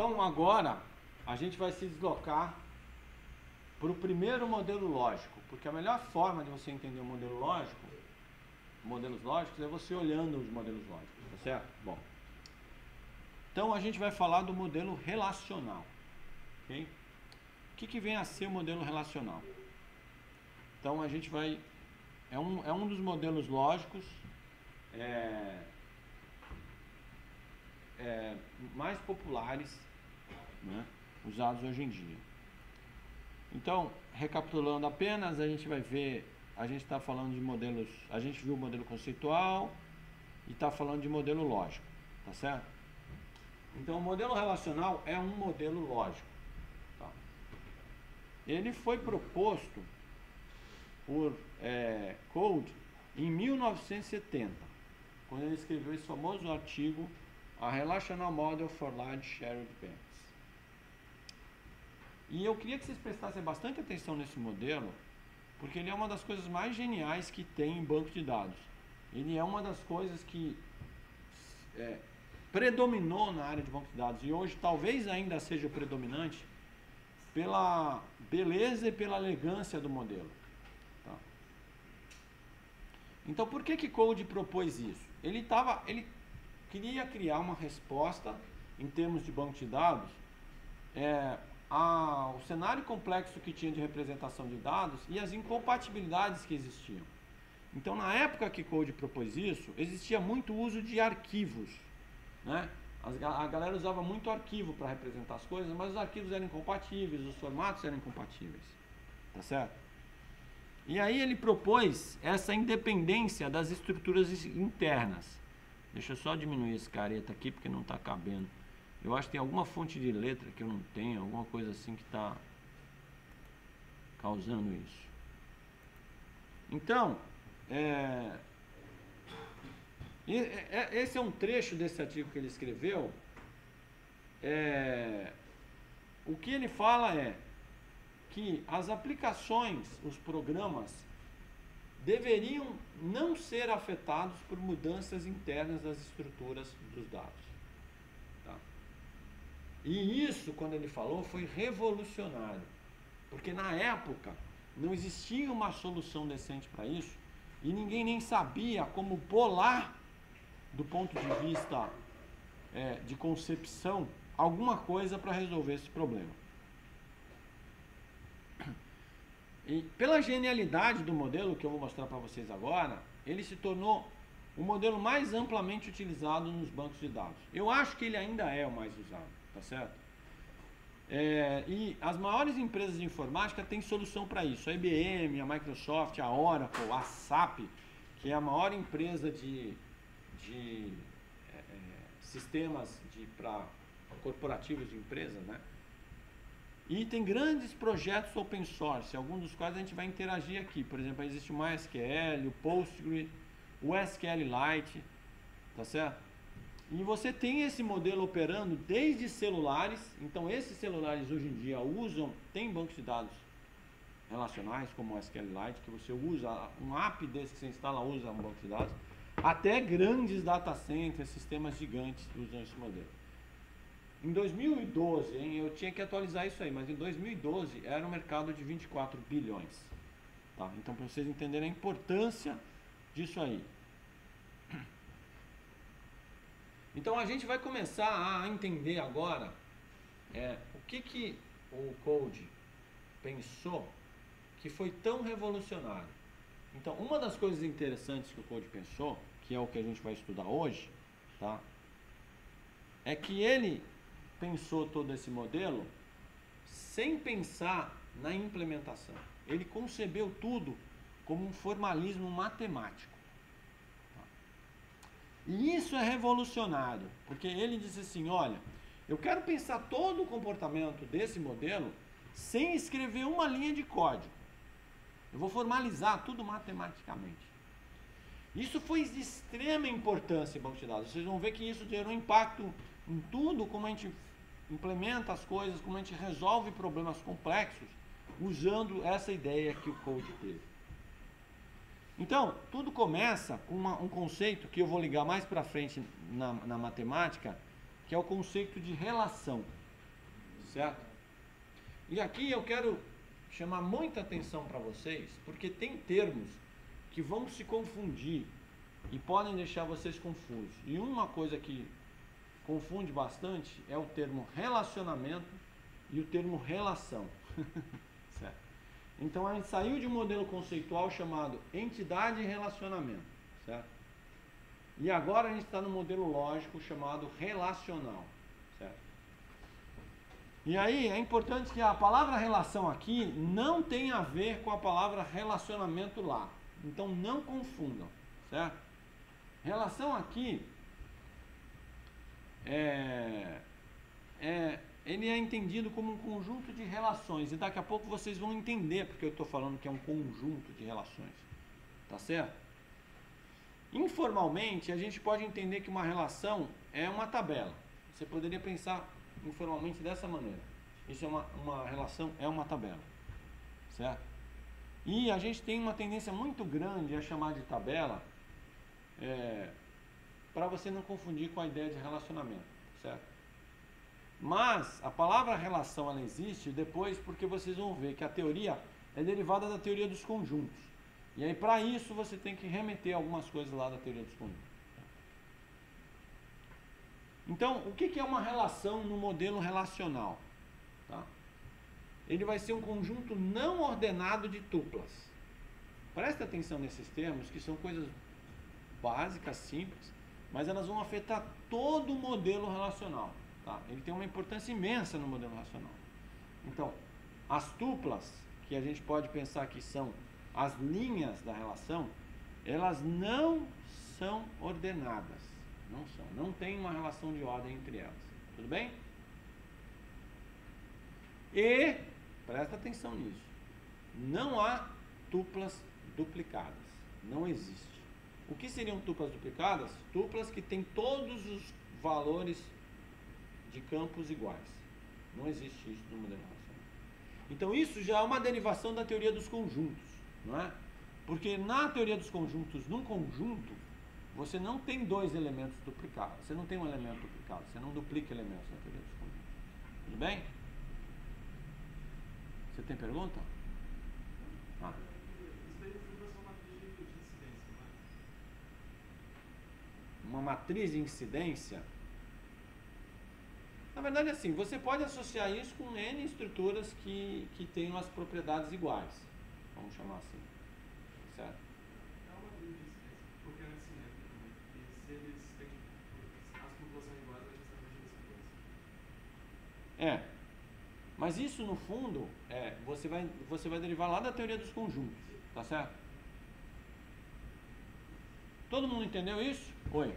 Então agora a gente vai se deslocar para o primeiro modelo lógico, porque a melhor forma de você entender o modelo lógico, modelos lógicos, é você olhando os modelos lógicos, tá certo? Bom, então a gente vai falar do modelo relacional, ok? O que vem a ser o modelo relacional? Então a gente vai, é um dos modelos lógicos mais populares, né, usados hoje em dia. Então, recapitulando apenas, a gente vai ver, a gente está falando de modelos, a gente viu o modelo conceitual e está falando de modelo lógico, tá certo? Então, o modelo relacional é um modelo lógico. Tá? Ele foi proposto por Cold em 1970, quando ele escreveu esse famoso artigo A Relational Model for Large Shared Banks. E eu queria que vocês prestassem bastante atenção nesse modelo, porque ele é uma das coisas mais geniais que tem em banco de dados. Ele é uma das coisas que predominou na área de banco de dados, e hoje talvez ainda seja o predominante, pela beleza e pela elegância do modelo. Tá? Então, por que Cold propôs isso? Ele queria criar uma resposta, em termos de banco de dados, o cenário complexo que tinha de representação de dados e as incompatibilidades que existiam. Então, na época que Cold propôs isso, existia muito uso de arquivos, né? A galera usava muito arquivo para representar as coisas, mas os arquivos eram incompatíveis, os formatos eram incompatíveis, tá certo? E aí ele propôs essa independência das estruturas internas. Deixa eu só diminuir esse careta aqui, porque não está cabendo. Eu acho que tem alguma fonte de letra que eu não tenho, alguma coisa assim que está causando isso. Então, esse é um trecho desse artigo que ele escreveu. O que ele fala é que as aplicações, os programas, deveriam não ser afetados por mudanças internas das estruturas dos dados. Tá? E isso, quando ele falou, foi revolucionário, porque na época não existia uma solução decente para isso e ninguém nem sabia como bolar, do ponto de vista de concepção, alguma coisa para resolver esse problema. E pela genialidade do modelo, que eu vou mostrar para vocês agora, ele se tornou o modelo mais amplamente utilizado nos bancos de dados. Eu acho que ele ainda é o mais usado, tá certo? E as maiores empresas de informática têm solução para isso. A IBM, a Microsoft, a Oracle, a SAP, que é a maior empresa de sistemas para corporativos de empresas, né? E tem grandes projetos open source, alguns dos quais a gente vai interagir aqui. Por exemplo, existe o MySQL, o Postgre, o SQLite, tá certo? E você tem esse modelo operando desde celulares. Então, esses celulares hoje em dia tem bancos de dados relacionais, como o SQLite, que você usa, um app desse que você instala usa um banco de dados, até grandes data centers, sistemas gigantes usam esse modelo. Em 2012, eu tinha que atualizar isso aí, mas em 2012 era um mercado de 24 bilhões. Tá? Então, para vocês entenderem a importância disso aí. Então, a gente vai começar a entender agora o que o Cold pensou que foi tão revolucionário. Então, uma das coisas interessantes que o Cold pensou, que é o que a gente vai estudar hoje, tá? É que ele pensou todo esse modelo sem pensar na implementação. Ele concebeu tudo como um formalismo matemático. Tá? E isso é revolucionário, porque ele disse assim, olha, eu quero pensar todo o comportamento desse modelo sem escrever uma linha de código. Eu vou formalizar tudo matematicamente. Isso foi de extrema importância em banco de dados. Vocês vão ver que isso gerou impacto em tudo, como a gente implementa as coisas, como a gente resolve problemas complexos, usando essa ideia que o Cold teve. Então, tudo começa com um conceito que eu vou ligar mais para frente na matemática, que é o conceito de relação. certo? E aqui eu quero chamar muita atenção para vocês, porque tem termos que vão se confundir e podem deixar vocês confusos. E uma coisa que confunde bastante é o termo relacionamento e o termo relação. Certo? Então a gente saiu de um modelo conceitual chamado entidade e relacionamento, certo? E agora a gente está no modelo lógico chamado relacional, certo? E aí é importante que a palavra relação aqui não tem a ver com a palavra relacionamento lá. Então não confundam, certo? Relação aqui ele é entendido como um conjunto de relações. E daqui a pouco vocês vão entender porque eu estou falando que é um conjunto de relações. Tá certo? Informalmente, a gente pode entender que uma relação é uma tabela. Você poderia pensar informalmente dessa maneira. Isso é uma relação, é uma tabela. Certo? E a gente tem uma tendência muito grande a chamar de tabela para você não confundir com a ideia de relacionamento. Certo? Mas a palavra relação ela existe depois porque vocês vão ver que a teoria é derivada da teoria dos conjuntos. E aí para isso você tem que remeter algumas coisas lá da teoria dos conjuntos. Então, o que é uma relação no modelo relacional? Tá? Ele vai ser um conjunto não ordenado de tuplas. Presta atenção nesses termos, que são coisas básicas, simples, mas elas vão afetar todo o modelo relacional. Tá? Ele tem uma importância imensa no modelo relacional. Então, as tuplas, que a gente pode pensar que são as linhas da relação, elas não são ordenadas. Não são. Não tem uma relação de ordem entre elas. Tudo bem? E, presta atenção nisso, não há tuplas duplicadas. Não existe. O que seriam tuplas duplicadas? Tuplas que têm todos os valores de campos iguais. Não existe isso no modelo relacional. Então isso já é uma derivação da teoria dos conjuntos, não é? Porque na teoria dos conjuntos, num conjunto, você não tem dois elementos duplicados. Você não tem um elemento duplicado. Você não duplica elementos na teoria dos conjuntos. Tudo bem? Você tem pergunta? Ah. Uma matriz de incidência? Na verdade, assim, você pode associar isso com N estruturas que tenham as propriedades iguais. Vamos chamar assim. Certo? É uma matriz de incidência, porque é assimétrico também. E se eles têm as populações iguais, a gente está imaginando sequência. Mas isso, no fundo, você vai derivar lá da teoria dos conjuntos. Tá certo? Todo mundo entendeu isso? Oi.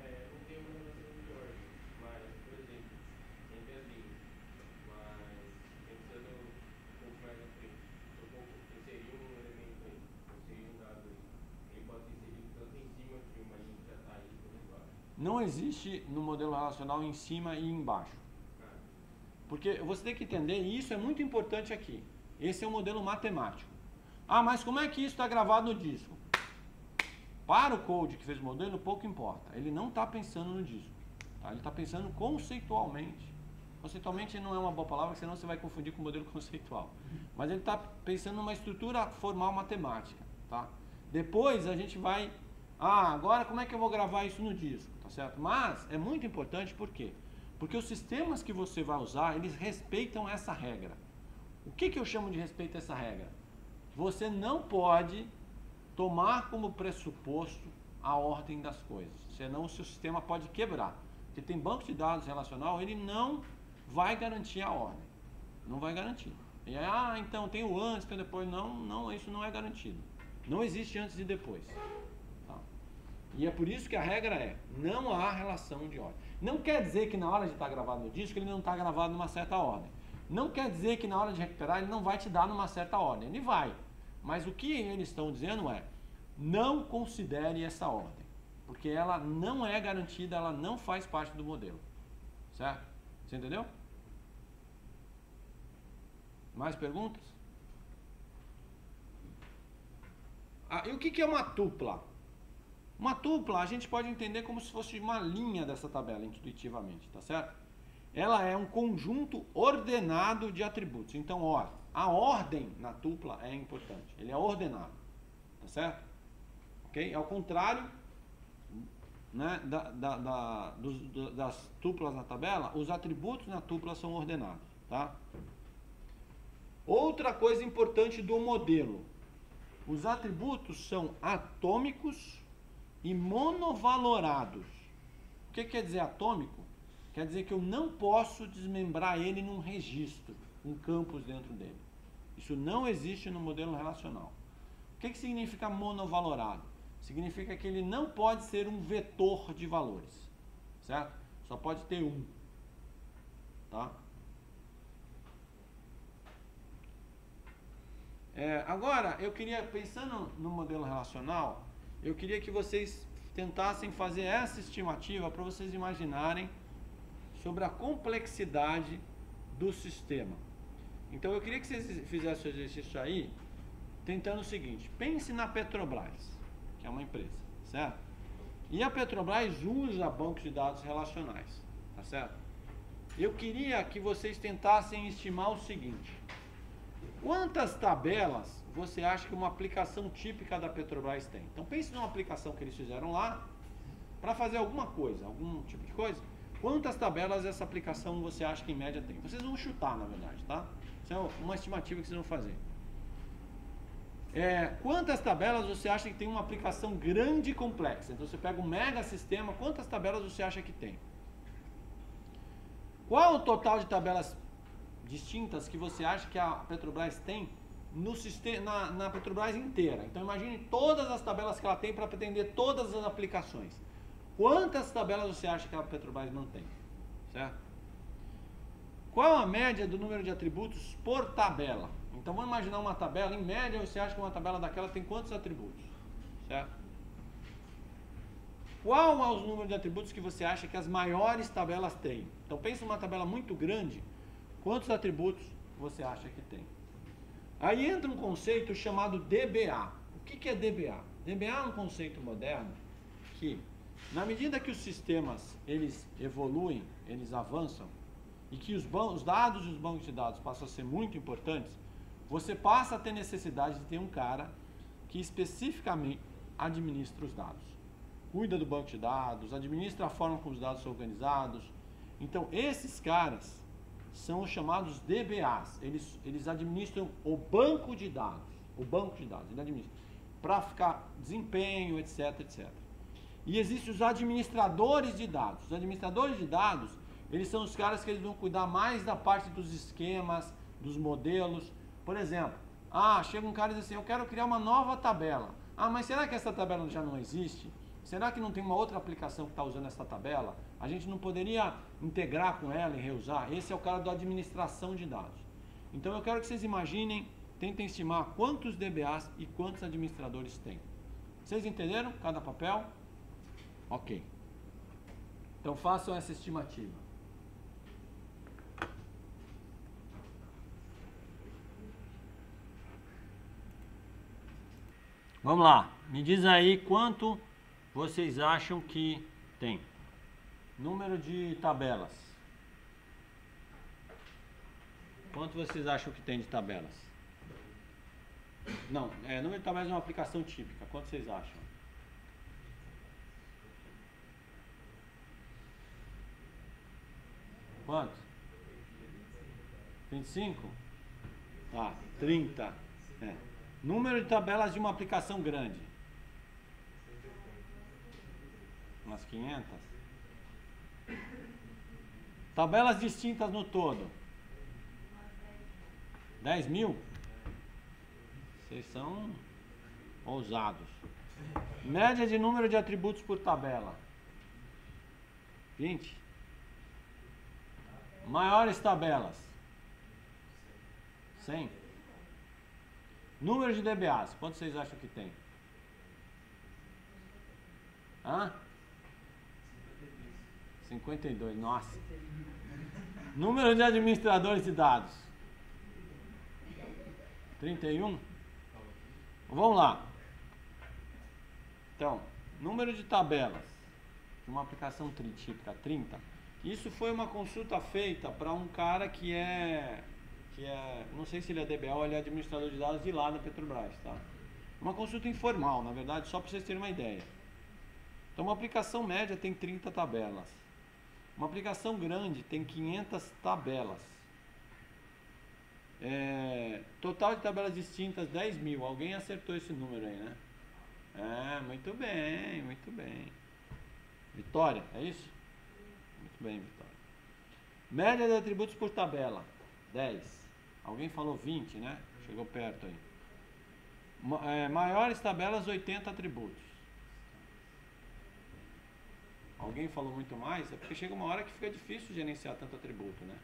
Não existe no modelo relacional em cima e embaixo. Porque você tem que entender, e isso é muito importante aqui. Esse é o modelo matemático. Ah, mas como é que isso está gravado no disco? Para o Code que fez o modelo, pouco importa. Ele não está pensando no disco. Tá? Ele está pensando conceitualmente. Conceitualmente não é uma boa palavra, senão você vai confundir com o modelo conceitual. Mas ele está pensando numa estrutura formal matemática. Tá? Depois a gente vai... agora como é que eu vou gravar isso no disco? Tá certo? Mas é muito importante, por quê? Porque os sistemas que você vai usar, eles respeitam essa regra. O que eu chamo de respeito a essa regra? Você não pode tomar como pressuposto a ordem das coisas, senão o seu sistema pode quebrar. Porque tem banco de dados relacional, ele não vai garantir a ordem. Não vai garantir. E aí, então tem o antes, tem o depois. Não, isso não é garantido. Não existe antes e depois. Tá? E é por isso que a regra é, não há relação de ordem. Não quer dizer que na hora de estar gravado no disco, ele não está gravado numa certa ordem. Não quer dizer que na hora de recuperar, ele não vai te dar numa certa ordem. Ele vai. Mas o que eles estão dizendo é, não considere essa ordem. Porque ela não é garantida, ela não faz parte do modelo. Certo? Você entendeu? Mais perguntas? E o que é uma tupla? Uma tupla a gente pode entender como se fosse uma linha dessa tabela, intuitivamente, tá certo? ela é um conjunto ordenado de atributos. Então, ó, a ordem na tupla é importante. Ele é ordenado, tá certo? Ok? Ao contrário, né, das tuplas na tabela, os atributos na tupla são ordenados, tá? Outra coisa importante do modelo: os atributos são atômicos e monovalorados. O que quer dizer atômico? Quer dizer que eu não posso desmembrar ele num registro, um campus dentro dele. Isso não existe no modelo relacional. O que significa monovalorado? Significa que ele não pode ser um vetor de valores, certo? Só pode ter um, tá? Agora, eu queria, pensando no modelo relacional, eu queria que vocês tentassem fazer essa estimativa para vocês imaginarem sobre a complexidade do sistema. Então, eu queria que vocês fizessem o exercício aí, tentando o seguinte: pense na Petrobras, que é uma empresa, certo? E a Petrobras usa bancos de dados relacionais, tá certo? Eu queria que vocês tentassem estimar o seguinte: quantas tabelas você acha que uma aplicação típica da Petrobras tem? Então pense numa aplicação que eles fizeram lá para fazer alguma coisa, algum tipo de coisa. Quantas tabelas essa aplicação você acha que em média tem? Vocês vão chutar, na verdade, tá? Isso é uma estimativa que vocês vão fazer. Quantas tabelas você acha que tem uma aplicação grande e complexa? Então você pega um mega sistema, quantas tabelas você acha que tem? Qual o total de tabelas distintas que você acha que a Petrobras tem no sistema, na Petrobras inteira? Então imagine todas as tabelas que ela tem para atender todas as aplicações. Quantas tabelas você acha que a Petrobras não tem? Certo? Qual a média do número de atributos por tabela? Então vamos imaginar uma tabela, em média você acha que uma tabela daquela tem quantos atributos? Certo? Qual é o número de atributos que você acha que as maiores tabelas têm? Então pense numa tabela muito grande, quantos atributos você acha que tem? Aí entra um conceito chamado DBA. O que é DBA? DBA é um conceito moderno que, na medida que os sistemas eles evoluem, eles avançam, e que os dados e os bancos de dados passam a ser muito importantes, você passa a ter necessidade de ter um cara que especificamente administra os dados. Cuida do banco de dados, administra a forma como os dados são organizados. Então, esses caras são os chamados DBAs. Eles administram o banco de dados. O banco de dados, ele administra. Para ficar desempenho, etc, etc. E existem os administradores de dados. Os administradores de dados, eles são os caras que eles vão cuidar mais da parte dos esquemas, dos modelos. Por exemplo, chega um cara e diz assim: eu quero criar uma nova tabela. Mas será que essa tabela já não existe? Será que não tem uma outra aplicação que está usando essa tabela? A gente não poderia integrar com ela e reusar? Esse é o cara da administração de dados. Então eu quero que vocês imaginem, tentem estimar quantos DBAs e quantos administradores tem. Vocês entenderam cada papel? Ok. Então façam essa estimativa. Vamos lá, me diz aí quanto vocês acham que tem. Número de tabelas. Quanto vocês acham que tem de tabelas? Não, número de tabelas é uma aplicação típica. Quanto vocês acham? Quanto? 25? Tá, 30. Número de tabelas de uma aplicação grande. Umas 500. Tabelas distintas no todo. 10 mil? Vocês são ousados. Média de número de atributos por tabela. 20. Maiores tabelas. 100. Número de DBAs. Quantos vocês acham que tem? 52. Nossa. Número de administradores de dados. 31. Vamos lá. Então, número de tabelas de uma aplicação típica, 30. Isso foi uma consulta feita para um cara que é, não sei se ele é DBA ou ele é administrador de dados de lá da Petrobras, tá? Uma consulta informal, na verdade, só para vocês terem uma ideia. Então, uma aplicação média tem 30 tabelas. Uma aplicação grande tem 500 tabelas. Total de tabelas distintas, 10 mil. Alguém acertou esse número aí, né? Muito bem, muito bem. Vitória, é isso? Muito bem, Vitória. Média de atributos por tabela, 10. Alguém falou 20, né? Chegou perto aí. Maiores tabelas, 80 atributos. Alguém falou muito mais? É porque chega uma hora que fica difícil gerenciar tanto atributo, né?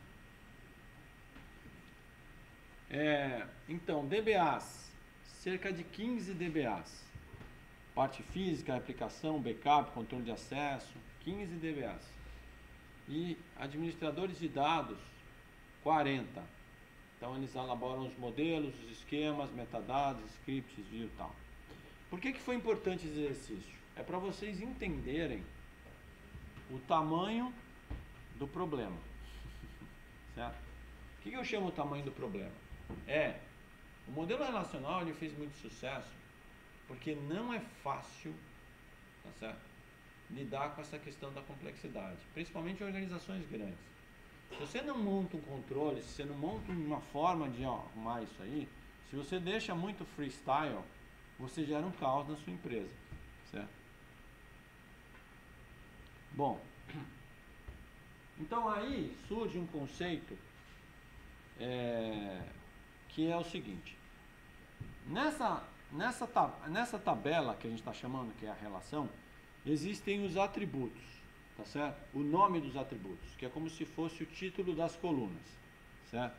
Então, DBAs, cerca de 15 DBAs. Parte física, aplicação, backup, controle de acesso, 15 DBAs. E administradores de dados, 40. Então, eles elaboram os modelos, os esquemas, metadados, scripts, view e tal. Por que foi importante esse exercício? É para vocês entenderem o tamanho do problema. Certo? O que eu chamo o tamanho do problema? O modelo relacional ele fez muito sucesso porque não é fácil, tá certo, lidar com essa questão da complexidade, principalmente em organizações grandes. Se você não monta um controle, se você não monta uma forma de arrumar isso aí, se você deixa muito freestyle, você gera um caos na sua empresa, certo? Bom, então aí surge um conceito que é o seguinte: nessa tabela que a gente está chamando, que é a relação, existem os atributos, tá certo? O nome dos atributos, que é como se fosse o título das colunas, certo?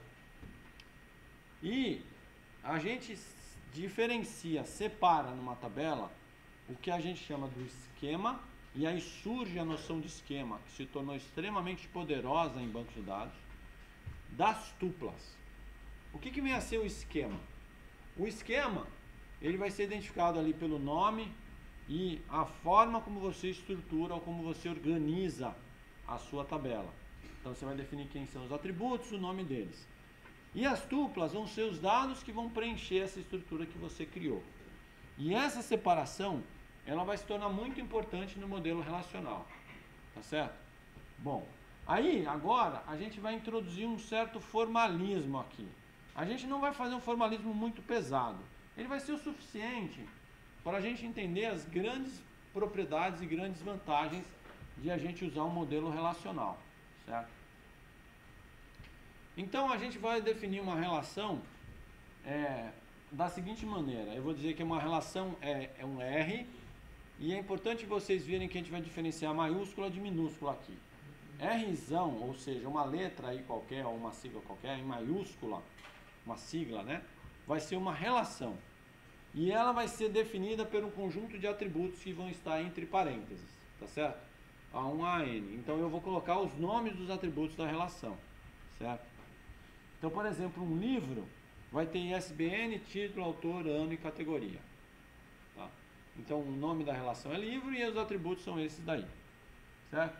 E a gente diferencia, separa numa tabela o que a gente chama do esquema, e aí surge a noção de esquema, que se tornou extremamente poderosa em bancos de dados, das tuplas. O que vem a ser o esquema? O esquema, ele vai ser identificado ali pelo nome e a forma como você estrutura ou como você organiza a sua tabela. Então você vai definir quem são os atributos, o nome deles. E as tuplas vão ser os dados que vão preencher essa estrutura que você criou. E essa separação, ela vai se tornar muito importante no modelo relacional. Tá certo? Bom, aí agora a gente vai introduzir um certo formalismo aqui. A gente não vai fazer um formalismo muito pesado. Ele vai ser o suficiente para a gente entender as grandes propriedades e grandes vantagens de a gente usar um modelo relacional, certo? Então a gente vai definir uma relação da seguinte maneira. Eu vou dizer que uma relação é um R, e é importante vocês verem que a gente vai diferenciar maiúscula de minúscula aqui. Rzão, ou seja, uma letra aí qualquer, ou uma sigla qualquer, em maiúscula, uma sigla, né? Vai ser uma relação. E ela vai ser definida por um conjunto de atributos que vão estar entre parênteses, tá certo? A1 a N. Então eu vou colocar os nomes dos atributos da relação, certo? Então, por exemplo, um livro vai ter ISBN, título, autor, ano e categoria. Tá? Então o nome da relação é livro e os atributos são esses daí, certo?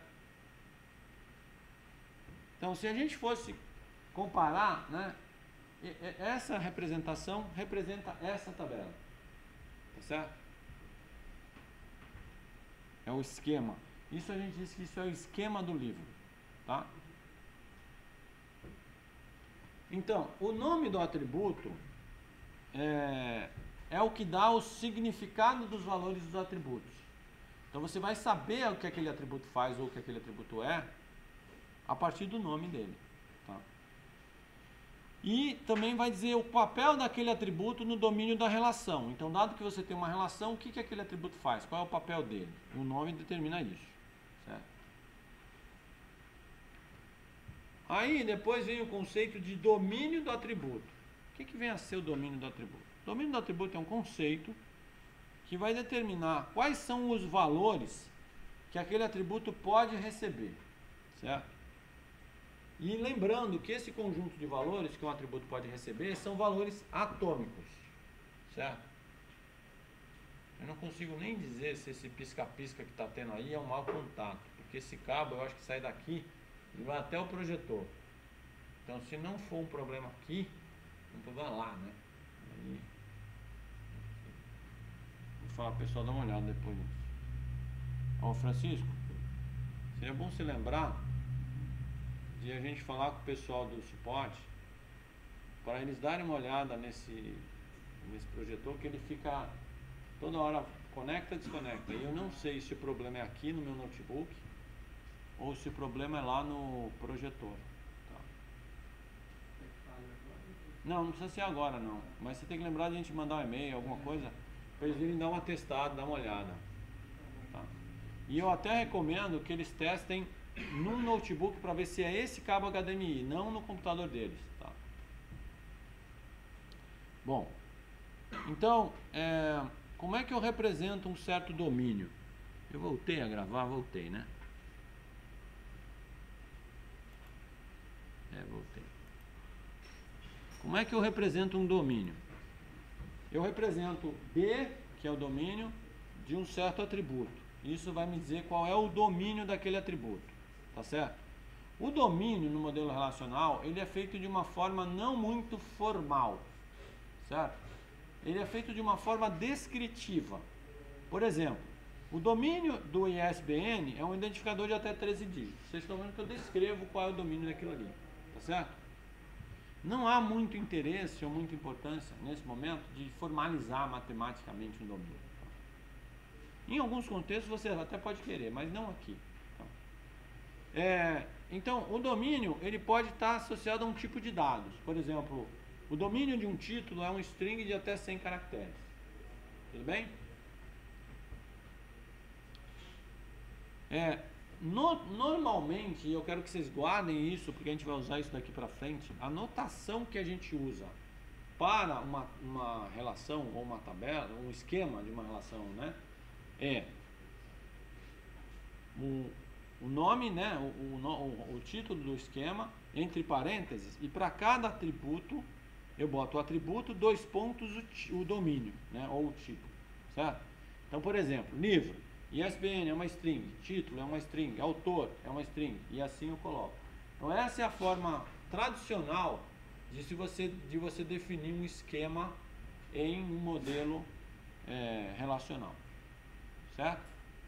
Então se a gente fosse comparar, né, essa representação representa essa tabela, tá certo? É o esquema. Isso a gente diz que isso é o esquema do livro, tá? Então, o nome do atributo é o que dá o significado dos valores dos atributos. Então você vai saber o que aquele atributo faz ou o que aquele atributo é a partir do nome dele, tá? E também vai dizer o papel daquele atributo no domínio da relação. Então, dado que você tem uma relação, o que aquele atributo faz? Qual é o papel dele? O nome determina isso, certo? Aí, depois vem o conceito de domínio do atributo. O que vem a ser o domínio do atributo? O domínio do atributo é um conceito que vai determinar quais são os valores que aquele atributo pode receber, certo? E lembrando que esse conjunto de valores que um atributo pode receber são valores atômicos, certo? Eu não consigo nem dizer se esse pisca-pisca que está tendo aí é um mau contato, porque esse cabo, eu acho que sai daqui e vai até o projetor. Então, se não for um problema aqui, um problema lá, né? Aí, vou falar pro pessoal dar uma olhada depois nisso. Ó, Francisco, seria bom se lembrar de a gente falar com o pessoal do suporte para eles darem uma olhada nesse projetor, que ele fica toda hora conecta e desconecta. E eu não sei se o problema é aqui no meu notebook ou se o problema é lá no projetor. Tá? Não precisa ser agora não, mas você tem que lembrar de a gente mandar um e-mail, alguma coisa, para eles irem dar uma testada, dar uma olhada. Tá? E eu até recomendo que eles testem no notebook para ver se é esse cabo HDMI, não no computador deles. Tá? Bom, então, como é que eu represento um certo domínio? Eu voltei a gravar, voltei, né? Voltei. Como é que eu represento um domínio? Eu represento B, que é o domínio, de um certo atributo. Isso vai me dizer qual é o domínio daquele atributo. Tá certo? O domínio no modelo relacional, ele é feito de uma forma não muito formal. Certo? Ele é feito de uma forma descritiva. Por exemplo, o domínio do ISBN é um identificador de até 13 dígitos. Vocês estão vendo que eu descrevo qual é o domínio daquilo ali. Tá certo? Não há muito interesse ou muita importância nesse momento de formalizar matematicamente um domínio. Em alguns contextos você até pode querer, mas não aqui. Então, o domínio ele pode estar associado a um tipo de dados. Por exemplo, o domínio de um título é um string de até 100 caracteres. Tudo bem? Normalmente, eu quero que vocês guardem isso, porque a gente vai usar isso daqui para frente. A notação que a gente usa para uma relação ou uma tabela, um esquema de uma relação, né? O nome, né? O título do esquema, entre parênteses, e para cada atributo eu boto o atributo, 2 pontos, o domínio, né? Ou o tipo, certo? Então, por exemplo, livro, ISBN é uma string, título é uma string, autor é uma string, e assim eu coloco. Então, essa é a forma tradicional de você definir um esquema em um modelo relacional, certo?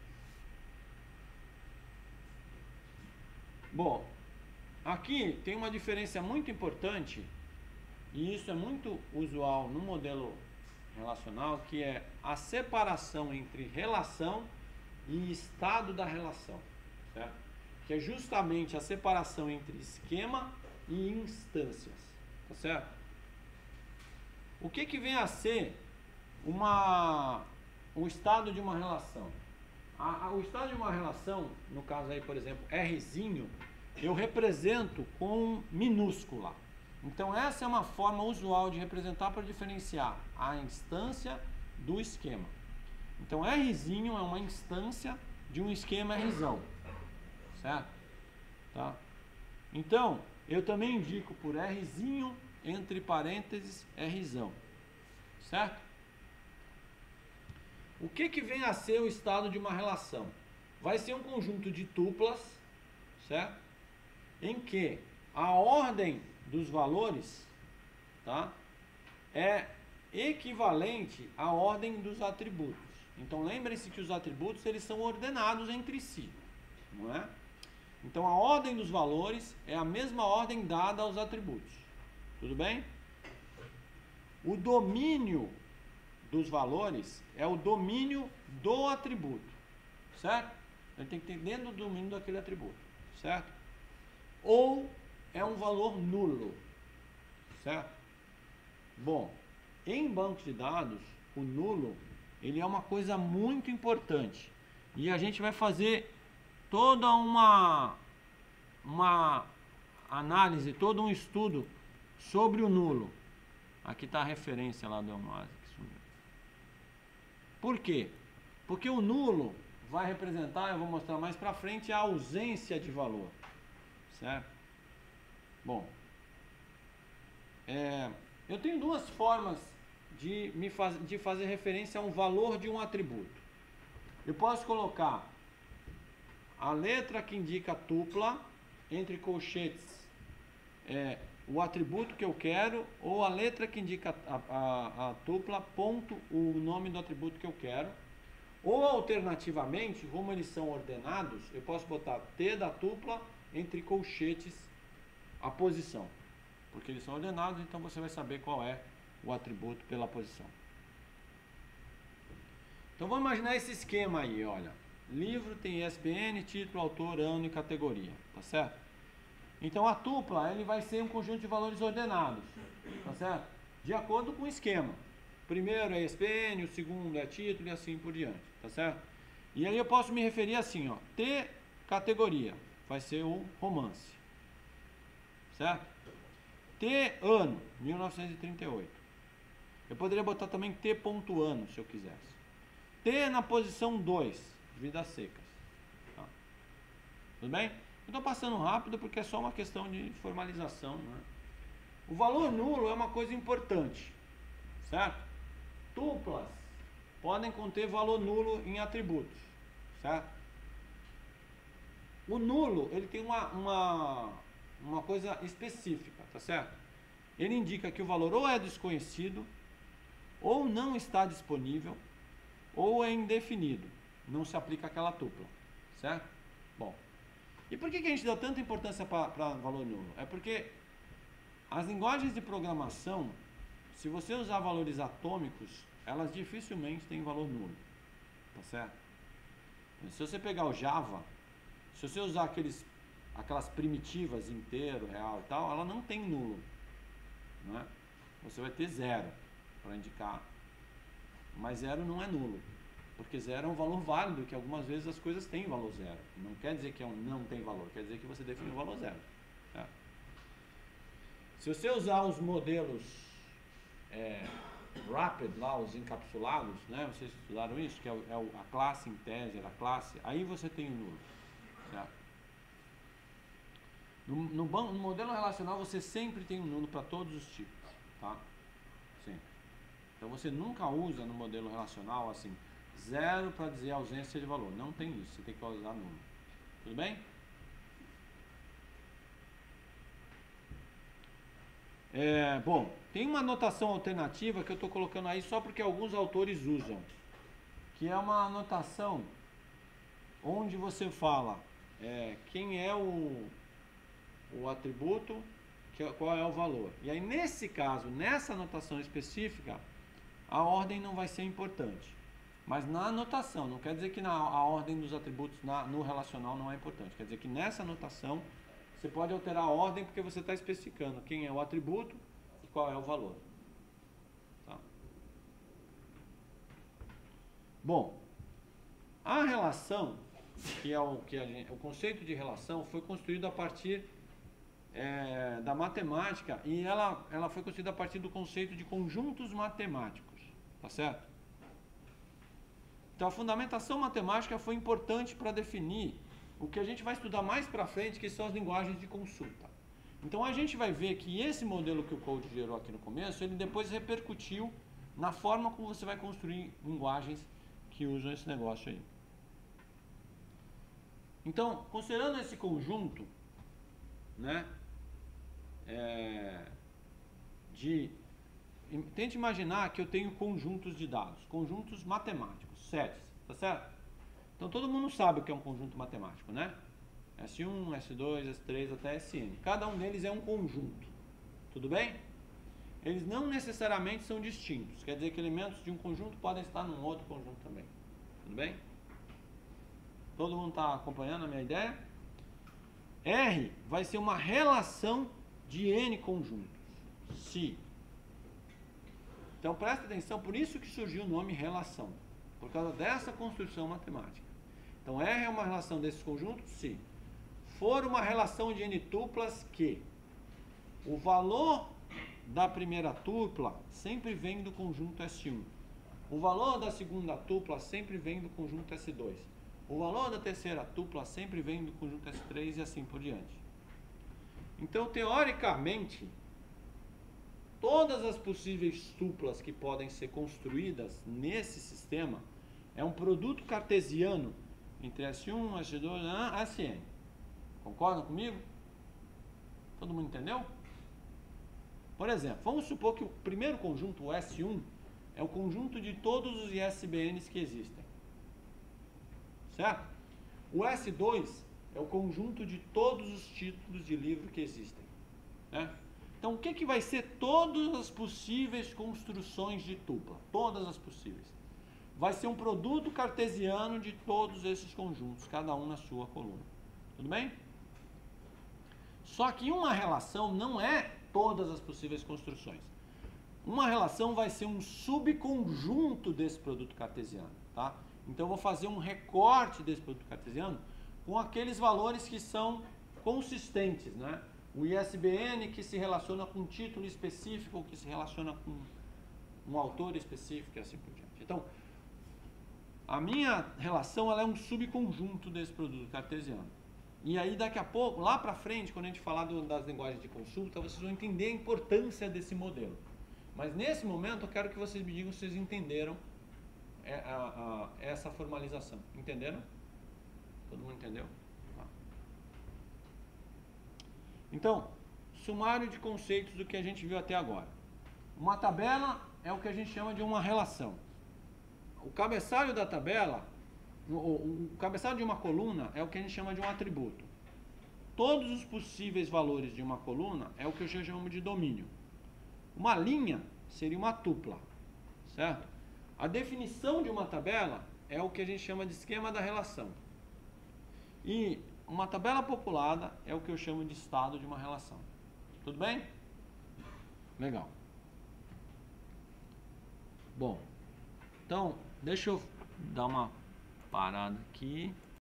Bom, aqui tem uma diferença muito importante, e isso é muito usual no modelo relacional, que é a separação entre relação e estado da relação, certo? Que é justamente a separação entre esquema e instâncias, tá certo? O que vem a ser o estado de uma relação? O estado de uma relação, no caso aí, por exemplo, Rzinho, eu represento com minúscula. Então essa é uma forma usual de representar para diferenciar a instância do esquema. Então Rzinho é uma instância de um esquema Rzão, certo? Tá? Então eu também indico por Rzinho entre parênteses Rzão, certo? O que vem a ser o estado de uma relação? Vai ser um conjunto de tuplas, certo? Em que a ordem dos valores, tá, é equivalente à ordem dos atributos. Então lembrem-se que os atributos eles são ordenados entre si, não é? Então a ordem dos valores é a mesma ordem dada aos atributos. Tudo bem? O domínio dos valores é o domínio do atributo, certo? Ele tem que ter dentro do domínio daquele atributo, certo? Ou é um valor nulo, certo? Bom, em bancos de dados, o nulo, ele é uma coisa muito importante. E a gente vai fazer toda uma análise, todo um estudo sobre o nulo. Aqui está a referência lá do Elmase. Por quê? Porque o nulo vai representar, eu vou mostrar mais para frente, a ausência de valor, certo? Bom, eu tenho duas formas de fazer referência a um valor de um atributo. Eu posso colocar a letra que indica tupla entre colchetes o atributo que eu quero, ou a letra que indica a tupla, ponto, o nome do atributo que eu quero. Ou alternativamente, como eles são ordenados, eu posso botar T da tupla entre colchetes a posição. Porque eles são ordenados, então você vai saber qual é o atributo pela posição. Então vamos imaginar esse esquema aí, olha. Livro tem ISBN, título, autor, ano e categoria, tá certo? Então a tupla, ele vai ser um conjunto de valores ordenados, tá certo? De acordo com o esquema. O primeiro é ISBN, o segundo é título e assim por diante, tá certo? E aí eu posso me referir assim, ó, T categoria, vai ser o romance, certo? T ano, 1938. Eu poderia botar também T ponto ano, se eu quisesse. T na posição 2, vidas secas. Tá? Tudo bem? Eu estou passando rápido porque é só uma questão de formalização, né? O valor nulo é uma coisa importante, certo? Tuplas podem conter valor nulo em atributos, certo? O nulo, ele tem uma coisa específica, tá certo? Ele indica que o valor ou é desconhecido, ou não está disponível, ou é indefinido. Não se aplica àquela tupla, certo? Bom, e por que a gente dá tanta importância para valor nulo? É porque as linguagens de programação, se você usar valores atômicos, elas dificilmente têm valor nulo, tá certo? Se você pegar o Java, se você usar aquelas primitivas inteiro, real e tal, ela não tem nulo, né? Você vai ter zero para indicar, mas zero não é nulo, porque zero é um valor válido, que algumas vezes as coisas têm valor zero. Não quer dizer que não tem valor, quer dizer que você define o valor zero. Tá? Se você usar os modelos Rapid, lá, os encapsulados, né? Vocês estudaram isso, que é a classe integer, a classe, aí você tem o nulo. Certo? No modelo relacional você sempre tem um nulo para todos os tipos, tá? Sempre. Então você nunca usa no modelo relacional assim, zero para dizer ausência de valor. Não tem isso, você tem que usar nulo. Tudo bem? Bom, tem uma notação alternativa que eu estou colocando aí só porque alguns autores usam, que é uma notação onde você fala quem é o atributo, qual é o valor. E aí nesse caso, nessa notação específica, a ordem não vai ser importante. Mas na anotação, não quer dizer que a ordem dos atributos no relacional não é importante. Quer dizer que nessa anotação você pode alterar a ordem porque você está especificando quem é o atributo e qual é o valor. Tá? Bom, a relação, que é o conceito de relação, foi construído a partir da matemática, e ela foi construída a partir do conceito de conjuntos matemáticos, tá certo? Então a fundamentação matemática foi importante para definir o que a gente vai estudar mais para frente, que são as linguagens de consulta. Então a gente vai ver que esse modelo que o Code gerou aqui no começo, ele depois repercutiu na forma como você vai construir linguagens que usam esse negócio aí. Então, considerando esse conjunto, né, tente imaginar que eu tenho conjuntos de dados, conjuntos matemáticos, sets, tá certo? Então todo mundo sabe o que é um conjunto matemático, né? S1, S2, S3 até Sn. Cada um deles é um conjunto, tudo bem? Eles não necessariamente são distintos, quer dizer que elementos de um conjunto podem estar num outro conjunto também, tudo bem? Todo mundo está acompanhando a minha ideia? R vai ser uma relação de N conjuntos, se. Então presta atenção, por isso que surgiu o nome relação, por causa dessa construção matemática. Então R é uma relação desses conjuntos se for uma relação de N tuplas que o valor da primeira tupla sempre vem do conjunto S1, o valor da segunda tupla sempre vem do conjunto S2, o valor da terceira tupla sempre vem do conjunto S3 e assim por diante. Então, teoricamente, todas as possíveis tuplas que podem ser construídas nesse sistema é um produto cartesiano entre S1, S2, Sn. Concordam comigo? Todo mundo entendeu? Por exemplo, vamos supor que o primeiro conjunto, o S1, é o conjunto de todos os ISBNs que existem. Certo? O S2 é o conjunto de todos os títulos de livro que existem. Né? Então, o que vai ser todas as possíveis construções de tupla? Todas as possíveis. Vai ser um produto cartesiano de todos esses conjuntos, cada um na sua coluna. Tudo bem? Só que uma relação não é todas as possíveis construções. Uma relação vai ser um subconjunto desse produto cartesiano, tá? Então eu vou fazer um recorte desse produto cartesiano com aqueles valores que são consistentes, né? O ISBN que se relaciona com um título específico, ou que se relaciona com um autor específico e assim por diante. Então, a minha relação ela é um subconjunto desse produto cartesiano. E aí daqui a pouco, lá para frente, quando a gente falar das linguagens de consulta, vocês vão entender a importância desse modelo. Mas nesse momento eu quero que vocês me digam se vocês entenderam essa formalização. Entenderam? Todo mundo entendeu? Tá. Então, sumário de conceitos do que a gente viu até agora. Uma tabela é o que a gente chama de uma relação. O cabeçalho da tabela, o cabeçalho de uma coluna é o que a gente chama de um atributo. Todos os possíveis valores de uma coluna é o que eu chamo de domínio. Uma linha seria uma tupla, certo? A definição de uma tabela é o que a gente chama de esquema da relação. E uma tabela populada é o que eu chamo de estado de uma relação. Tudo bem? Legal. Bom, então, deixa eu dar uma parada aqui.